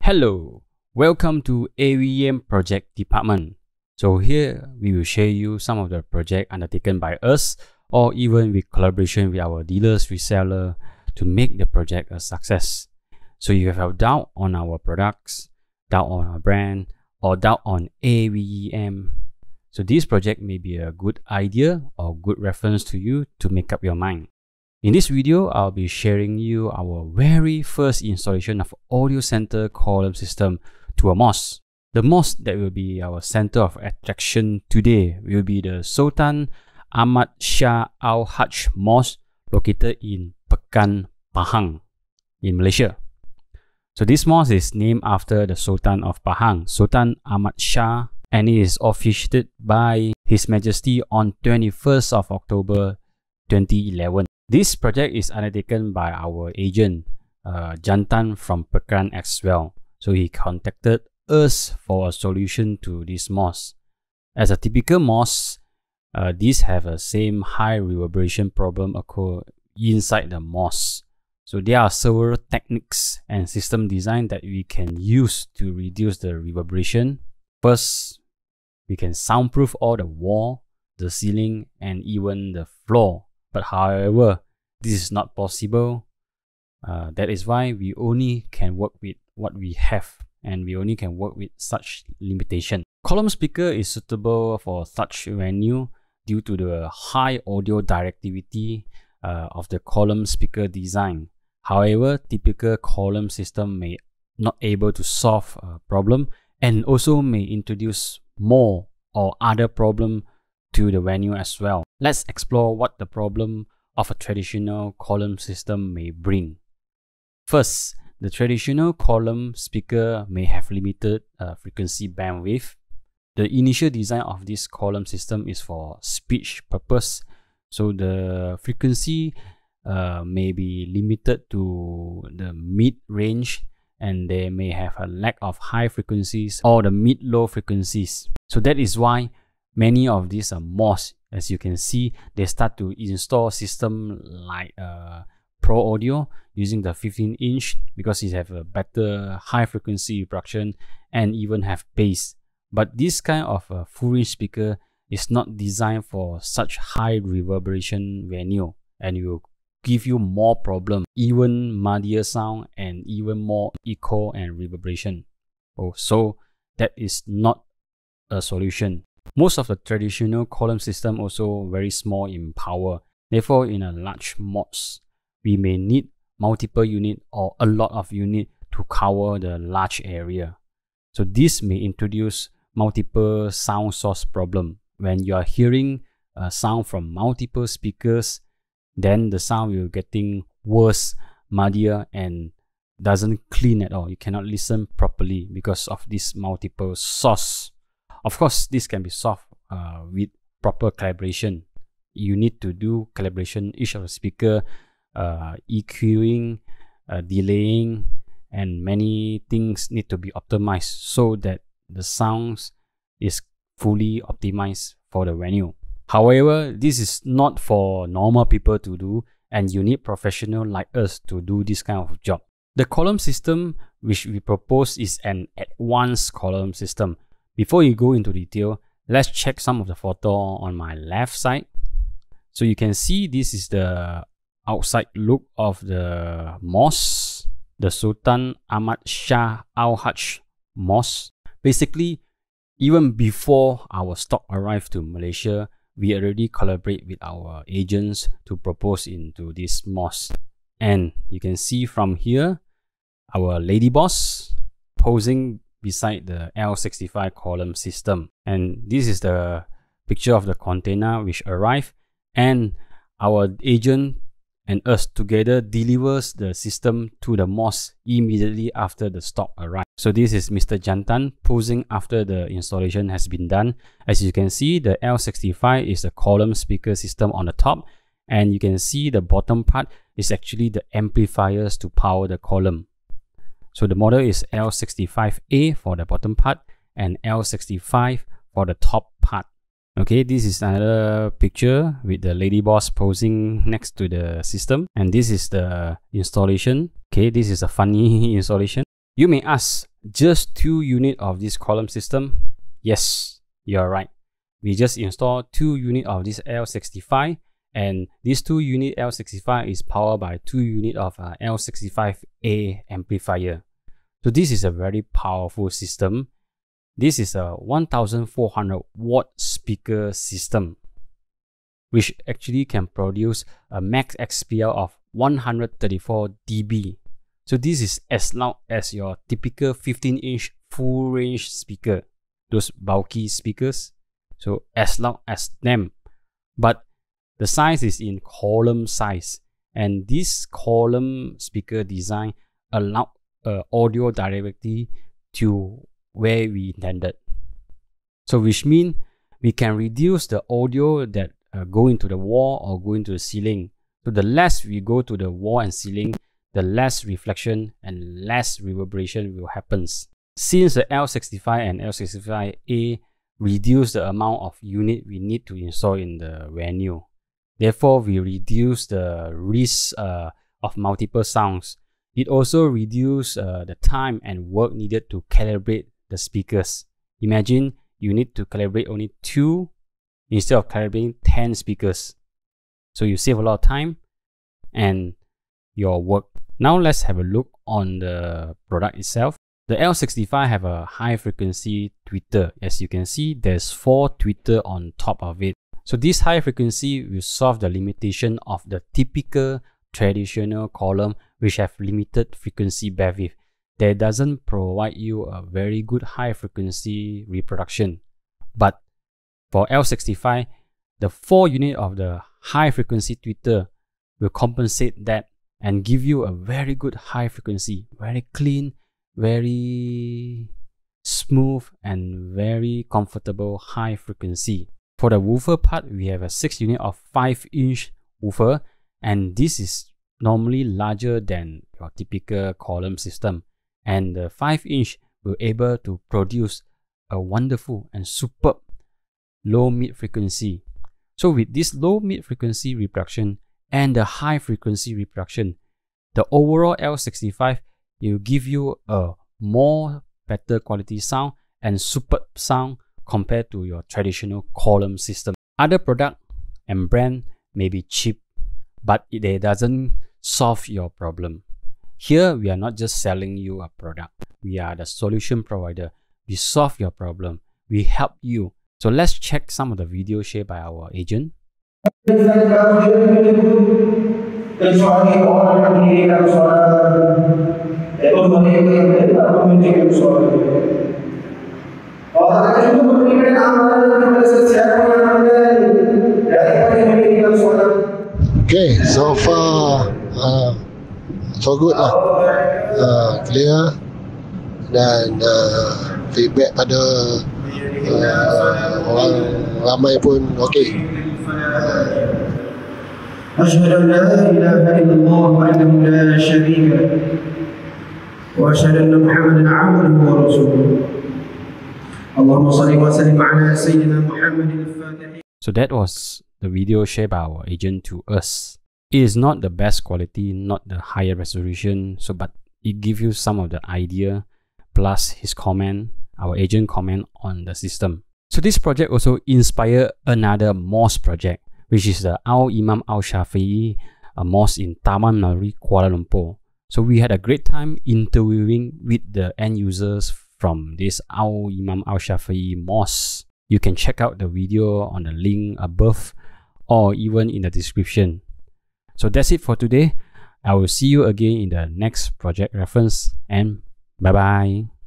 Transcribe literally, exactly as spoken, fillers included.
Hello, welcome to A V M project department. So here we will share you some of the project undertaken by us or even with collaboration with our dealers, reseller to make the project a success. So you have a doubt on our products, doubt on our brand, or doubt on A V M. So this project may be a good idea or good reference to you to make up your mind. In this video, I'll be sharing you our very first installation of Audiocenter column system to a mosque. The mosque that will be our center of attraction today will be the Sultan Ahmad Shah Al Haj Mosque located in Pekan, Pahang in Malaysia. So this mosque is named after the Sultan of Pahang, Sultan Ahmad Shah, and it is officiated by His Majesty on twenty-first of October twenty eleven. This project is undertaken by our agent, uh, Jantan from Perak as well. So he contacted us for a solution to this mosque. As a typical mosque, uh, these have a same high reverberation problem occur inside the mosque. So there are several techniques and system design that we can use to reduce the reverberation. First, we can soundproof all the wall, the ceiling, and even the floor. But however, this is not possible. Uh, that is why we only can work with what we have, and we only can work with such limitation. Column speaker is suitable for such venue due to the high audio directivity uh, of the column speaker design. However, typical column system may not able to solve a problem and also may introduce more or other problem to the venue as well. Let's explore what the problem of a traditional column system may bring. First, the traditional column speaker may have limited uh, frequency bandwidth. The initial design of this column system is for speech purpose, so the frequency uh, may be limited to the mid-range, and they may have a lack of high frequencies or the mid-low frequencies. So that is why many of these are mosques, as you can see, they start to install system like uh, Pro Audio using the fifteen inch because it have a better high frequency reproduction and even have bass. But this kind of a full range speaker is not designed for such high reverberation venue, and it will give you more problem, even muddier sound and even more echo and reverberation. Oh, so that is not a solution. Most of the traditional column system also very small in power. Therefore, in a large mosque, we may need multiple unit or a lot of unit to cover the large area. So this may introduce multiple sound source problem. When you are hearing a sound from multiple speakers, then the sound will getting worse, muddier, and doesn't clean at all. You cannot listen properly because of this multiple source. Of course, this can be solved uh, with proper calibration. You need to do calibration each of the speaker, uh, EQing, uh, delaying, and many things need to be optimized so that the sounds is fully optimized for the venue. However, this is not for normal people to do, and you need professional like us to do this kind of job. The column system which we propose is an advanced column system. Before you go into detail, let's check some of the photo on my left side. So you can see this is the outside look of the mosque, the Sultan Ahmad Shah Al Haj Mosque. Basically, even before our stock arrived to Malaysia, we already collaborate with our agents to propose into this mosque. And you can see from here, our lady boss posing beside the L sixty-five column system. And this is the picture of the container which arrived, and our agent and us together delivers the system to the mosque immediately after the stock arrived. So this is Mister Jantan posing after the installation has been done. As you can see, the L sixty-five is the column speaker system on the top, and you can see the bottom part is actually the amplifiers to power the column. So the model is L sixty-five A for the bottom part and L sixty-five for the top part. Okay, this is another picture with the lady boss posing next to the system, and this is the installation. Okay, this is a funny installation. You may ask, just two units of this column system? Yes, you're right. We just install two units of this L sixty-five, and this two unit L sixty-five is powered by two units of uh, L sixty-five A amplifier. So this is a very powerful system. This is a one thousand four hundred watt speaker system, which actually can produce a max X P L of one hundred thirty-four decibels. So this is as loud as your typical fifteen inch full range speaker, those bulky speakers. So as loud as them, but the size is in column size, and this column speaker design allow uh, audio directly to where we intended. So which means we can reduce the audio that uh, go into the wall or go into the ceiling. So the less we go to the wall and ceiling, the less reflection and less reverberation will happen. Since the L sixty-five and L sixty-five A reduce the amount of unit we need to install in the venue, therefore we reduce the risk uh, of multiple sounds. It also reduces uh, the time and work needed to calibrate the speakers. Imagine you need to calibrate only two instead of calibrating ten speakers. So you save a lot of time and your work. Now let's have a look on the product itself. The L sixty-five have a high frequency tweeter. As you can see, there's four tweeter on top of it. So this high frequency will solve the limitation of the typical traditional column which have limited frequency bandwidth. That doesn't provide you a very good high frequency reproduction. But for L sixty-five, the four unit of the high frequency tweeter will compensate that and give you a very good high frequency, very clean, very smooth and very comfortable high frequency. For the woofer part, we have a six unit of five inch woofer, and this is normally larger than your typical column system, and the five inch will able to produce a wonderful and superb low mid frequency. So with this low mid frequency reproduction and the high frequency reproduction, the overall L sixty-five will give you a more better quality sound and superb sound compared to your traditional column system. Other product and brand may be cheap, but it doesn't solve your problem. Here we are not just selling you a product. We are the solution provider. We solve your problem. We help you. So let's check some of the videos shared by our agent. Okay, so far uh, so good lah, uh, clear, dan uh, feedback pada uh, orang ramai pun okey. أشهد أن لا إله إلا الله وحده لا شريك له وأشهد أن محمدا عبده ورسوله اللهم صل وسلم على سيدنا محمد الفاتح. So that was the video shared by our agent to us. It is not the best quality, not the higher resolution, so but it gives you some of the idea plus his comment, our agent comment on the system. So this project also inspired another mosque project, which is the Al Imam Al Shafi'i, a mosque in Taman Nari, Kuala Lumpur. So we had a great time interviewing with the end users from this Al Imam Al Shafi'i mosque. You can check out the video on the link above or even in the description. So that's it for today. I will see you again in the next project reference, and bye bye.